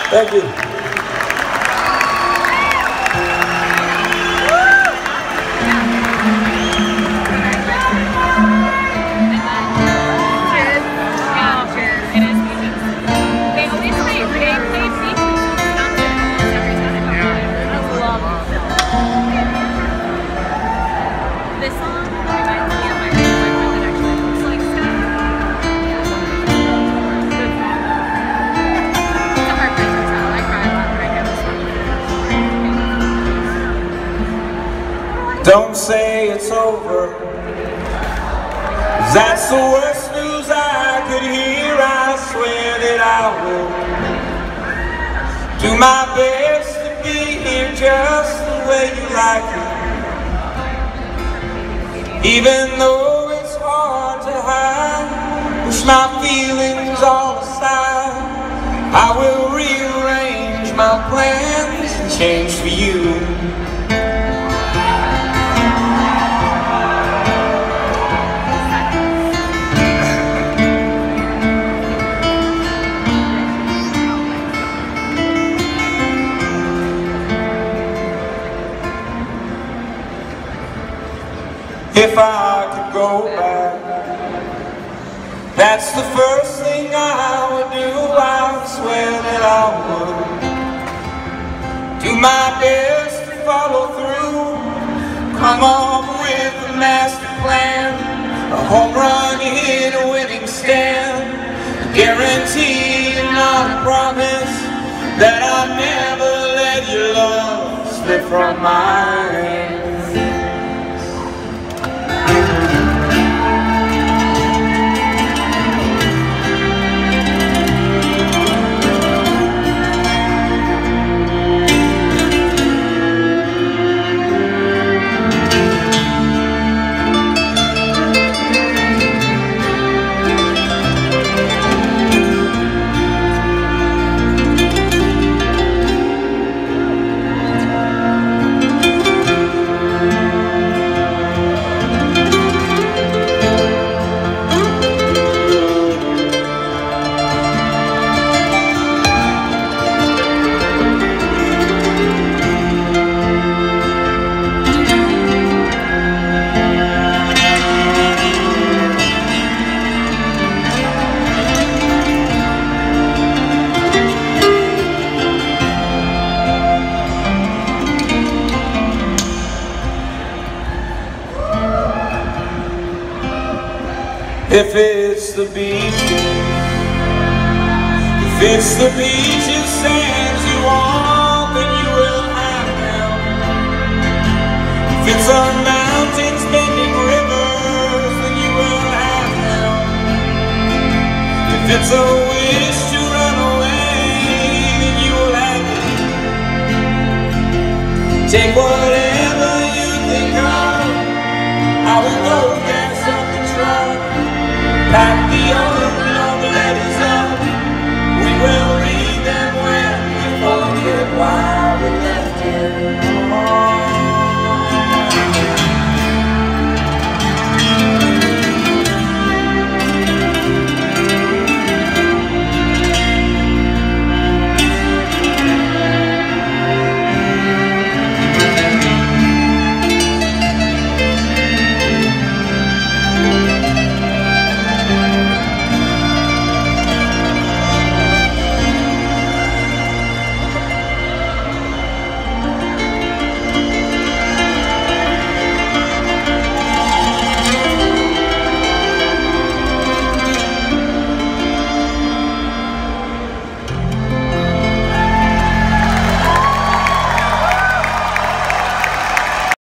Thank you. This song reminds me of my boyfriend that actually looks like Scott. It's a heartbreaker tale. I cry a lot when I hear this song. Don't say it's over, 'cause that's the worst news I could hear. I swear that I will do my best to be here just the way you like it. Even though it's hard to hide, push my feelings all aside. I will rearrange my plans and change for you. If I could go back, that's the first thing I would do. I swear that I would do my best to follow through. Come up with a master plan, a home run hit, a winning stand, a guarantee and not a promise that I'll never let your love slip from my hands. If it's the beach, if it's the beach's sands you want, then you will have them. If it's our mountains bending rivers, then you will have them. If it's a wish to run away, then you will have it. Take whatever you think of, I will go gas up the truck.